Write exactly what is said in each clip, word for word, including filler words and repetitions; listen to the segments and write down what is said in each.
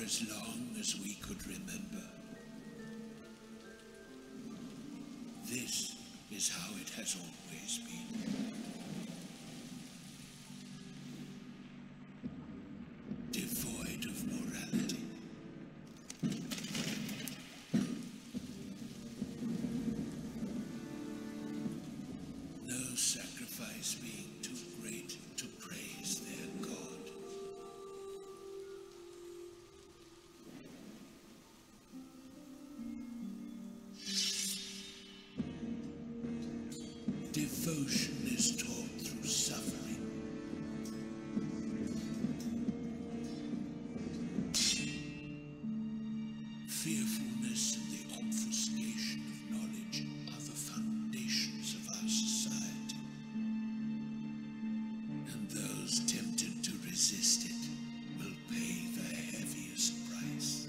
as long as we could remember. This is how it has always been. Devoid of morality. No sacrifice being too great to praise their God. Devotion is taught through suffering. Fearfulness and the obfuscation of knowledge are the foundations of our society. And those tempted to resist it will pay the heaviest price.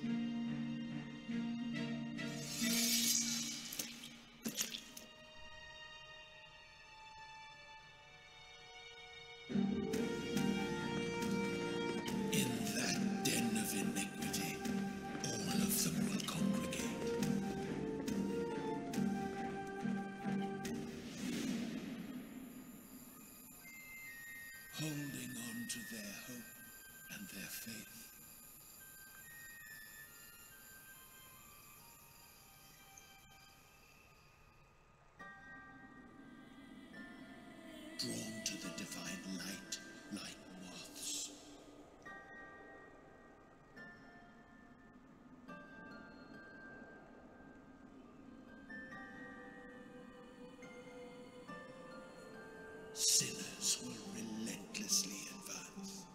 In that den of iniquity, all of them will congregate. Holding on to their hope and their faith. Drawn to the divine light like moths. Sinners will relentlessly advance.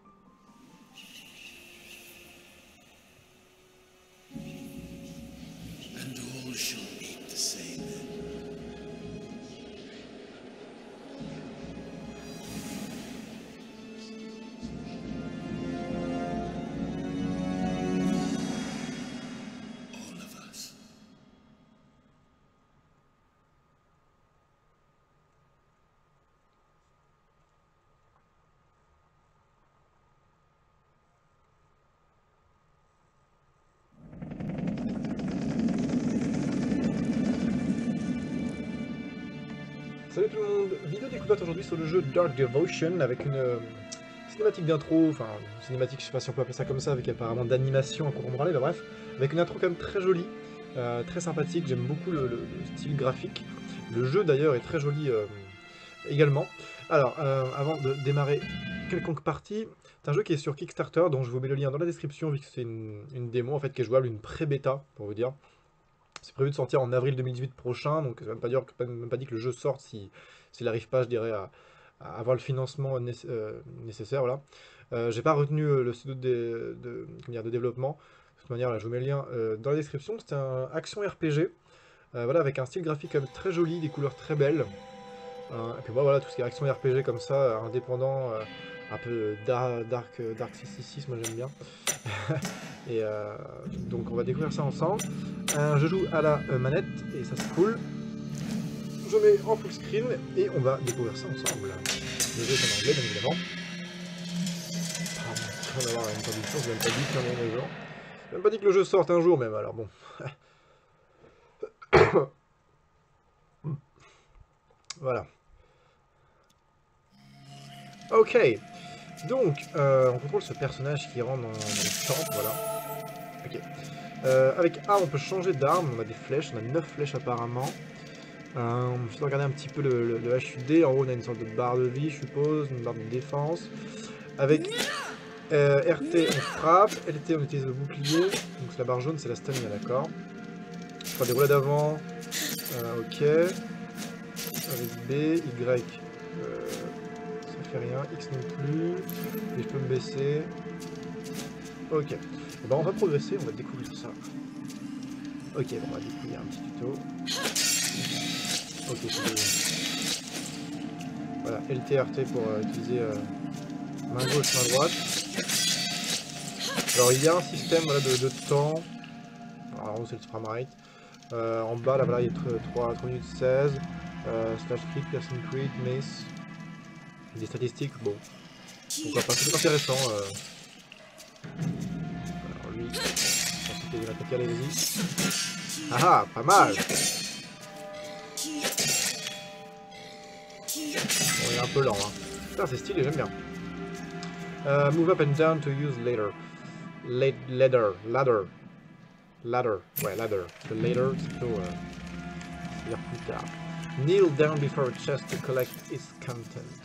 And all shall meet the same end. All of us. Salut tout le monde, vidéo découverte aujourd'hui sur le jeu Dark Devotion avec une euh, cinématique d'intro, enfin une cinématique, je sais pas si on peut appeler ça comme ça, avec apparemment d'animation à courant parler, bah bref, avec une intro quand même très jolie, euh, très sympathique, j'aime beaucoup le, le- le style graphique. Le jeu d'ailleurs est très joli euh, également. Alors, euh, avant de démarrer quelconque partie, c'est un jeu qui est sur Kickstarter, donc je vous mets le lien dans la description vu que c'est une, une démo en fait qui est jouable, une pré-bêta pour vous dire. C'est prévu de sortir en avril deux mille dix-huit prochain, donc ça ne veut même pas dire, même pas dit que le jeu sorte si, s'il n'arrive pas, je dirais, à, à avoir le financement né- euh, nécessaire. Voilà. Euh, j'ai pas retenu euh, le pseudo de, de, comment dire, de développement. De toute manière, là, je vous mets le lien euh, dans la description. C'est un action R P G, euh, voilà, avec un style graphique quand même très joli, des couleurs très belles. Euh, et puis moi, voilà, tout ce qui est action R P G comme ça, indépendant, euh, un peu dar- dark, dark six six six, moi j'aime bien. Et euh, donc on va découvrir ça ensemble. Euh, je joue à la euh, manette et ça c'est cool. Je mets en full screen et on va découvrir ça ensemble. Le jeu est en anglais bien évidemment. On va avoir une traduction, je n'ai même pas dit qu'il y en a un jour. Je n'ai même pas dit que le jeu sorte un jour même, alors bon. Voilà. Ok. Donc, euh, on contrôle ce personnage qui rentre dans, dans le temple, voilà. Ok. Euh, avec A, on peut changer d'arme, on a des flèches, on a neuf flèches apparemment. Euh, je vais regarder un petit peu le, le, le H U D, en haut on a une sorte de barre de vie, je suppose, une barre de défense. Avec euh, R T, on frappe, L T, on utilise le bouclier, donc la barre jaune, c'est la stamina, d'accord. Je fais des roulades d'avant, euh, ok. Avec B, Y, euh, ça fait rien, X non plus, et je peux me baisser. Ok, et ben on va progresser, on va découvrir ça. Ok, bon, on va découvrir un petit tuto. Ok, c'est bon. Voilà, L T R T pour euh, utiliser euh, main gauche, main droite. Alors il y a un système voilà, de, de temps. Alors en haut c'est le framerate. Euh, en bas là voilà il y a trois minutes seize. Euh, slash crit, piercing crit, mace. Des statistiques, bon. Pourquoi pas, c'est intéressant. Euh... C'était de l'attaquer, allez, vas-y. Ah ah, pas mal. Bon, il est un peu lent, hein. Putain, c'est stylé, j'aime bien. Uh, move up and down to use later. La ladder, ladder. Ladder, ouais, ladder. Parce que later, c'est plutôt... Euh, c'est-à-dire plus tard. Kneel down before a chest to collect its content.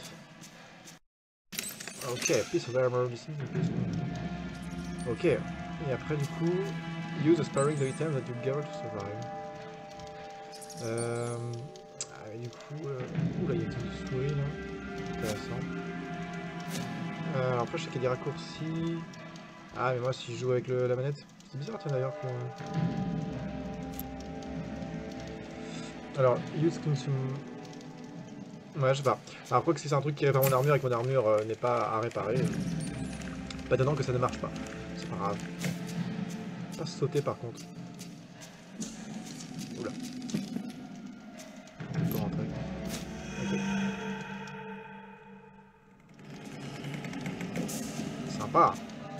Ok, piece of armor, this is a piece of... Ok, et après du coup, use a sparring the item that you gather to survive. Euh... Ah, du coup, euh... oula, il y a une souris là. Intéressant. Euh, alors après, je sais qu'il y a des raccourcis. Ah, mais moi, si je joue avec le, la manette, c'est bizarre, tiens d'ailleurs. Que... Alors, use consume. Ouais, je sais pas. Alors, quoi que si c'est un truc qui répare mon armure et que mon armure euh, n'est pas à réparer, euh... pas étonnant que ça ne marche pas. C'est pas grave. Pas sauter par contre. Oula. Je peux rentrer. Ok. Sympa.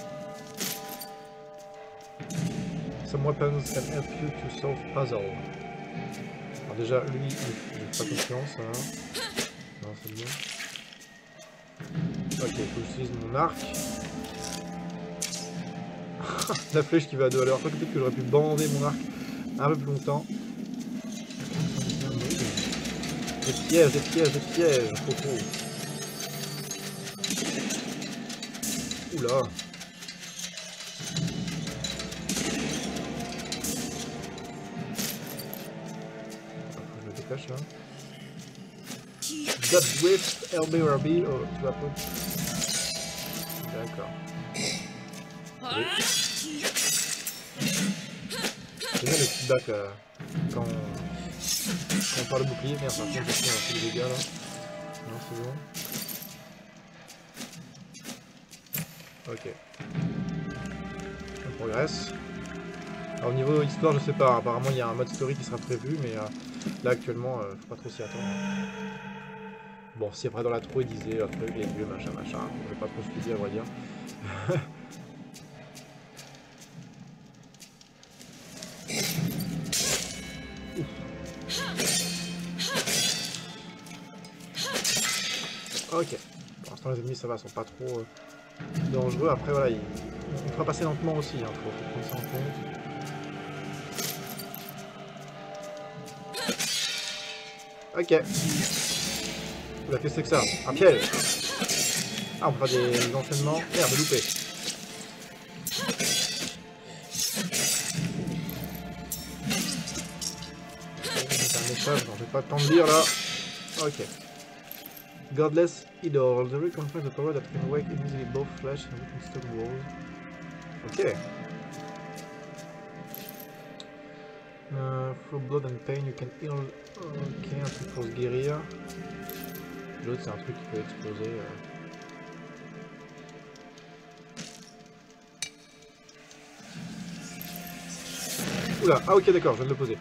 Some weapons can help you to solve puzzle. Alors déjà, lui, j'ai pas confiance, hein. Non, c'est bien. Ok, il faut que j'utilise mon arc. La flèche qui va à deux à l'heure. Peut-être que j'aurais pu bander mon arc un peu plus longtemps. Des pièges, des pièges, des pièges. Trop trop. Oula. Je me dépêche là. Dodge with L B R B. Oh, tu vas pas. D'accord. Oui. J'aime bien le feedback euh, quand, on... quand on parle de bouclier. Merde, par contre, j'ai fait un peu de dégâts là. Non, c'est bon. Ok. On progresse. Alors, au niveau histoire, je sais pas. Apparemment, il y a un mode story qui sera prévu, mais euh, là actuellement, euh, faut pas trop s'y attendre. Bon, si après dans la trou, il disait après les dieux, machin, machin. Je vais pas trop studier à vrai dire. Ok. Pour l'instant, les ennemis, ça va, sont pas trop euh, dangereux. Après, voilà, il, il fera passer lentement aussi. Hein, faut, faut prendre ça en compte. Ok. Oula, qu'est-ce que c'est que ça? Un piège. Ah, on peut faire des, des enchaînements. Merde, loupé. C'est un message, non, j'ai pas le temps de lire là. Ok. Godless Idol. The ring confirms the power that can wake easily both flesh and weaken stone walls. Ok. Uh, through blood and pain, you can heal. Ok, un truc pour se guérir. L'autre, c'est un truc qui peut exploser. Euh... Oula, ah ok, d'accord, je viens de le poser.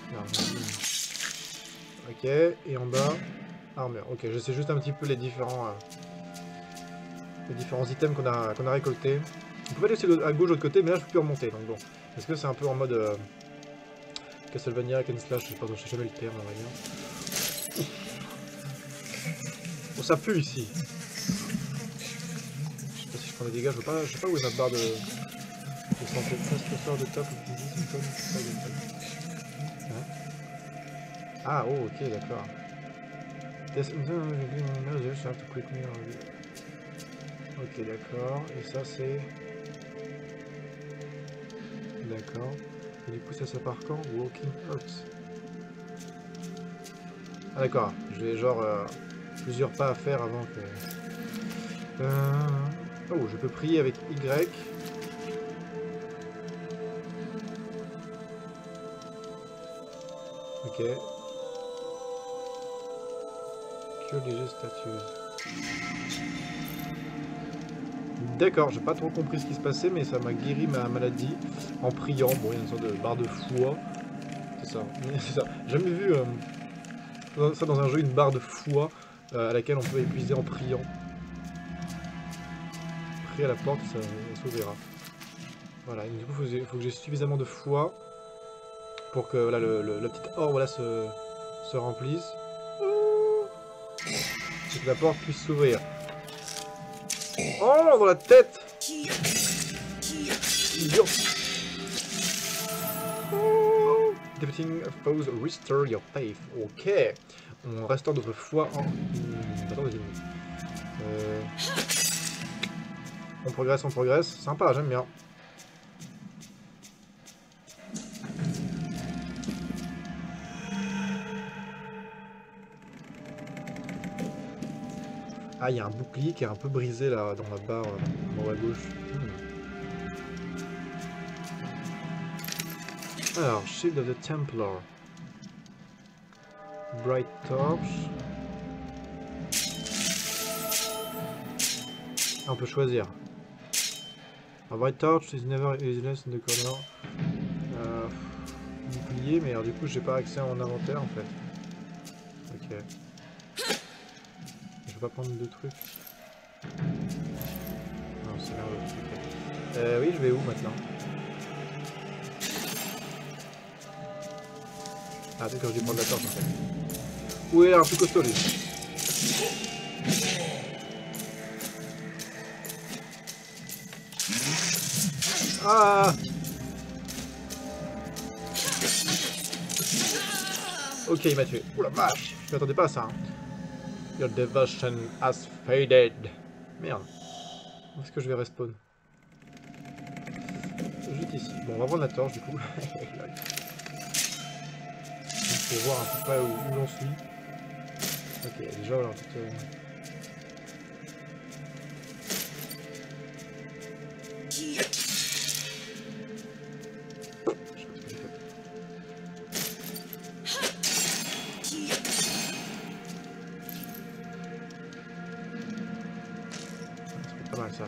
Ok, et en bas. Armure. Ok, je sais juste un petit peu les différents euh, les différents items qu'on a qu'on a récoltés. On peut aller aussi à gauche de l'autre côté, mais là je peux plus remonter. Donc bon, est-ce que c'est un peu en mode euh, Castlevania, hack and slash, je sais pas, je sais jamais le terme, on va dire. Oh, ça pue ici. Je sais pas si je prends des dégâts, je veux pas, je sais pas où est ma barre de de santé. Ça sort de top. Ah oh ok d'accord. Ok, d'accord. Et ça, c'est... D'accord. Et du coup, ça, ça part quand? Walking Earth. Ah, d'accord. J'ai genre euh, plusieurs pas à faire avant que... Euh... Oh, je peux prier avec Y. Ok. Léger statues. D'accord, j'ai pas trop compris ce qui se passait, mais ça m'a guéri ma maladie en priant. Bon, il y a une sorte de barre de foi. C'est ça. C'est ça. J'ai jamais vu euh, ça dans un jeu, une barre de foi euh, à laquelle on peut épuiser en priant. Prier à la porte, ça, ça s'ouvrira. Voilà, et du coup, il faut, faut que j'ai suffisamment de foi pour que voilà, le, le, la petite or voilà, se, se remplisse. Et que la porte puisse s'ouvrir. Oh, dans la tête! Idiot! Oh. Defeating foes restore your faith. Ok. On restaure notre foi en... Hmm, attends, euh... On progresse, on progresse. Sympa, j'aime bien. Ah, il y a un bouclier qui est un peu brisé là, dans la barre en haut à gauche. Hmm. Alors, Shield of the Templar. Bright Torch. Ah, on peut choisir. Alors, Bright Torch is never useless in the corner. Euh, bouclier, mais alors du coup, j'ai pas accès à mon inventaire en fait. Ok. Je vais pas prendre deux trucs. Non, c'est là le truc. Euh, oui, je vais où maintenant? Ah, d'accord, je vais prendre la torche en fait. Où est un peu costaud lui? Ah! Ok, il m'a tué. Oh la vache! Je m'attendais pas à ça. Hein. Your devotion has faded. Merde. Où est-ce que je vais respawn? Juste ici. Bon, on va prendre la torche du coup. Pour voir un peu près où, où l'on suit. Ok, déjà voilà, en fait, euh... ça.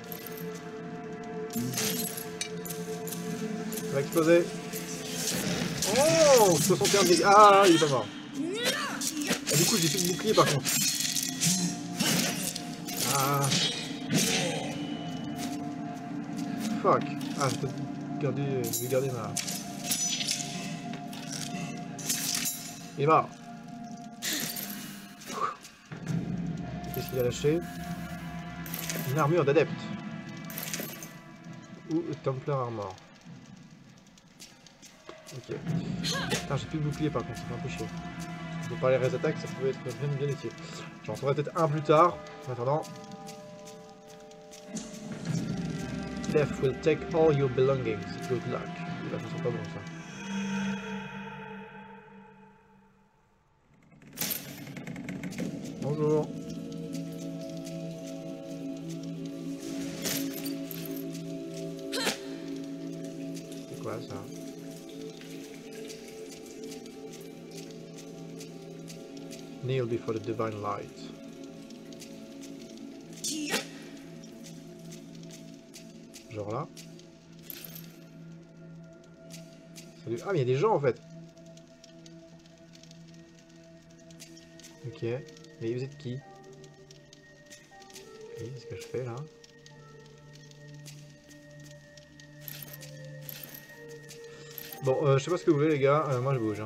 Ça va exploser. Oh, soixante et un dégâts. Ah, il est pas mort. Ah, du coup, j'ai plus de bouclier par contre. Ah. Fuck. Ah, je vais peut-être garder, je vais garder ma... Il est mort. Qu'est-ce qu'il a lâché? Une armure d'adepte. Ou Templar Armor. Ok. Putain, j'ai plus de bouclier par contre, ça fait un peu chier. Pour parler res attack, ça pouvait être bien, bien utile. J'en trouverai peut-être un plus tard. En attendant. Death will take all your belongings. Good luck. Là, ça sent pas bon ça. Bonjour. C'est quoi ça? Kneel before the divine light. Genre là. Salut. Ah mais il y a des gens en fait. Ok. Mais vous êtes qui? Ok, qu'est-ce que je fais là? Bon, euh, je sais pas ce que vous voulez les gars, euh, moi je bouge. Hein.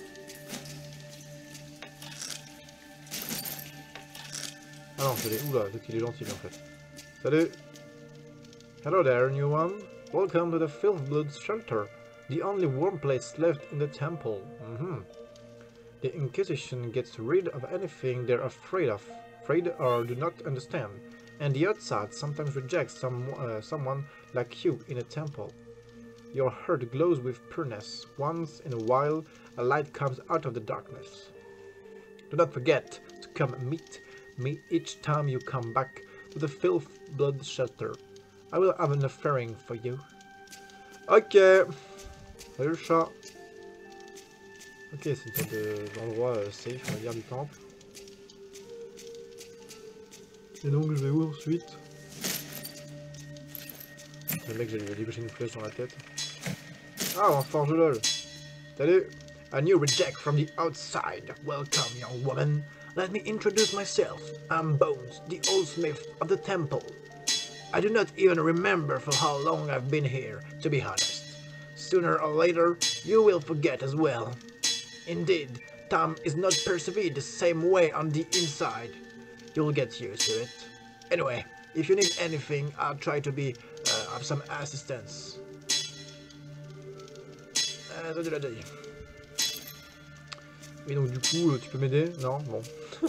Ah non, c'est les... Oula, donc il est gentil en fait. Salut! Hello there, new one. Welcome to the Filthblood Shelter, the only warm place left in the temple. Mm-hmm. The Inquisition gets rid of anything they're afraid of, afraid or do not understand, and the outside sometimes rejects some, uh, someone like you in a temple. Your heart glows with pureness. Once in a while, a light comes out of the darkness. Do not forget to come meet me each time you come back to the Filthblood Shelter. I will have an offering for you. Ok. Salut le chat. Ok, c'est une sorte d'endroit euh, safe, on va dire, du temple. Et donc je vais où ensuite? Le mec, j'ai débouché une flèche dans la tête. Ah, un forge lol. Salut. A new reject from the outside. Welcome, young woman. Let me introduce myself. I'm Bones, the old smith of the temple. I do not even remember for how long I've been here, to be honest. Sooner or later, you will forget as well. Indeed, time is not perceived the same way on the inside. You'll get used to it. Anyway, if you need anything, I'll try to be uh, of some assistance. Euh, ça, tu l'as déjà dit. Oui, donc du coup, tu peux m'aider? Non? Bon.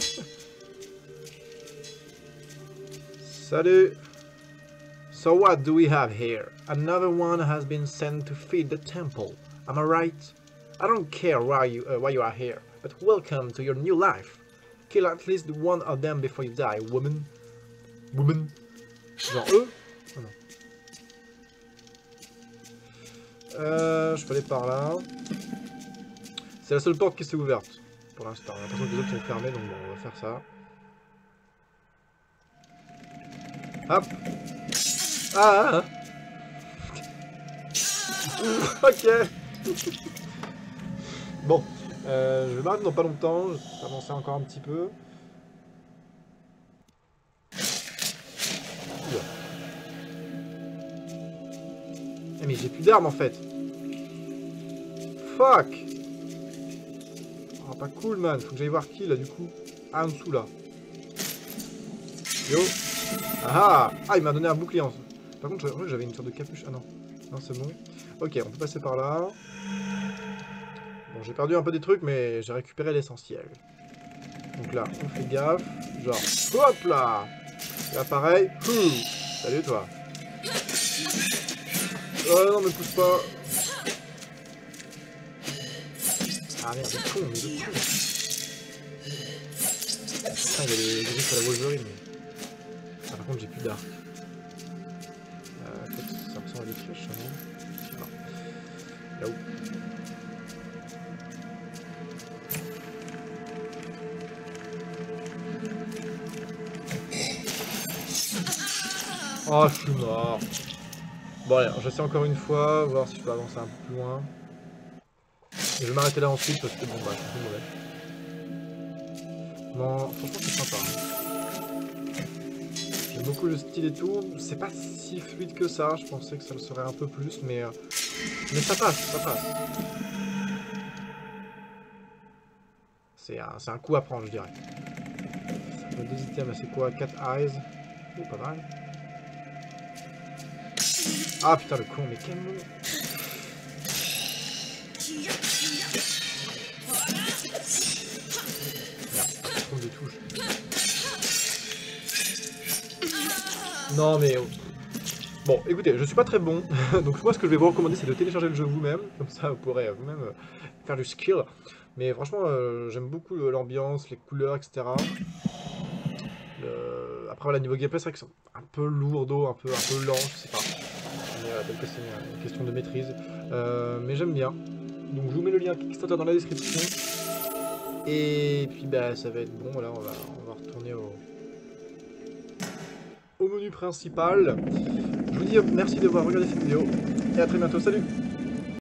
Salut! So what do we have here? Another one has been sent to feed the temple. Am I right? I don't care why you, uh, why you are here, but welcome to your new life. Kill at least one of them before you die, woman. Woman. Genre eux? Oh non. Euh, je peux aller par là. C'est la seule porte qui s'est ouverte pour l'instant. J'ai l'impression que les autres sont fermés, donc bon, on va faire ça. Hop. Ah, ah, ah. Ok. Bon, euh, je vais m'arrêter dans pas longtemps. Je vais avancer encore un petit peu. Eh, mais j'ai plus d'armes en fait. Fuck. Oh, pas cool, man. Faut que j'aille voir qui là du coup. Ah, en dessous là. Yo. Ah, ah, il m'a donné un bouclier. Par contre, j'avais une sorte de capuche. Ah non, non, c'est bon. Ok, on peut passer par là. Bon, j'ai perdu un peu des trucs, mais j'ai récupéré l'essentiel. Donc là, on fait gaffe. Genre, hop là. Et là, pareil. Ouh. Salut, toi. Oh non, me pousse pas. Ah merde, de con, mais de con. Putain, il y a les griffes à la Wolverine. Ah, par contre, j'ai plus d'arc. Euh, peut-être ça ressemble à des flèches, non? Non. Là-haut. Oh, je suis mort. Bon, allez, j'essaie encore une fois, voir si je peux avancer un peu plus loin. Et je vais m'arrêter là ensuite parce que bon, bah, c'est mauvais. Non, franchement, c'est sympa. J'aime beaucoup le style et tout. C'est pas si fluide que ça. Je pensais que ça le serait un peu plus, mais, euh... mais ça passe, ça passe. C'est un, un coup à prendre, je dirais. Deux items, c'est quoi? quatre eyes. Oh, pas mal. Ah putain, le con, mais quel nom. Merde, je trompe de touche. Non mais... Bon, écoutez, je suis pas très bon, donc moi ce que je vais vous recommander c'est de télécharger le jeu vous-même, comme ça vous pourrez vous-même euh, faire du skill. Mais franchement, euh, j'aime beaucoup l'ambiance, les couleurs, et cetera. Le... Après voilà, niveau gameplay, c'est vrai que c'est un peu lourdeau, un peu, un peu lent, je sais pas. Peut-être que c'est une question de maîtrise, euh, mais j'aime bien. Donc je vous mets le lien Kickstarter dans la description. Et puis bah ça va être bon, voilà, on va, on va retourner au, au menu principal. Je vous dis merci d'avoir regardé cette vidéo, et à très bientôt, salut!